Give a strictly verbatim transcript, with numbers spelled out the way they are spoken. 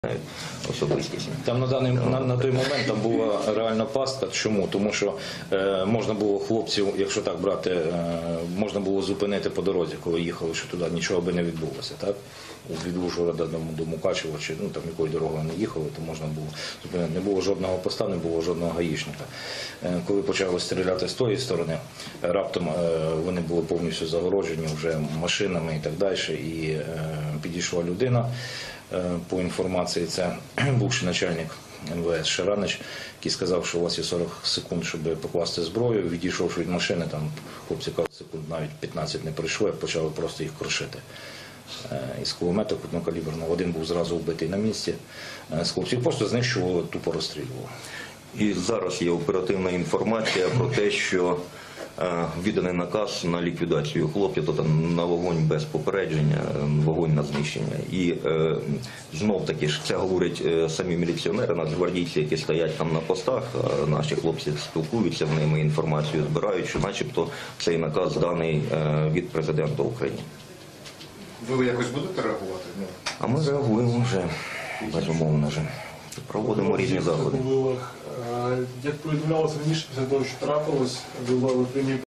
Особистість. Там на даний на, на той момент там була реальна пастка. Чому? Тому що е, можна було хлопців, якщо так брати, е, можна було зупинити по дорозі, коли їхали, що туди нічого би не відбулося. Так? Від Ужгорода до, до Мукачева, чи ну, там якою дорогою не їхали, то можна було зупинити. Не було жодного поста, не було жодного гаїшника. Е, коли почали стріляти з тої сторони, раптом е, вони були повністю загороджені вже машинами і так далі, і е, підійшла людина. По інформації, це бувший начальник ем ве ес Шаранич, який сказав, що у вас є сорок секунд, щоб покласти зброю. Відійшовши від машини, там хлопці кажуть, секунд навіть п'ятнадцять не пройшло, почали просто їх крушити. Із кулемета крупнокаліберного. Один був зразу вбитий на місці. З хлопців просто знищували, тупо розстрілювали. І зараз є оперативна інформація про те, що відданий наказ на ліквідацію хлопців, тобто на вогонь без попередження, вогонь на знищення. І е, знов таки ж це говорять е, самі міліціонери, нацгвардійці, які стоять там на постах, а наші хлопці спілкуються з ними, інформацію збирають, що начебто цей наказ даний е, від президента України. Ви якось будете реагувати? А ми реагуємо вже, безумовно вже. Проводимо різні заходи. Як повідомлялося раніше, після того, що трапилось, ви прийняли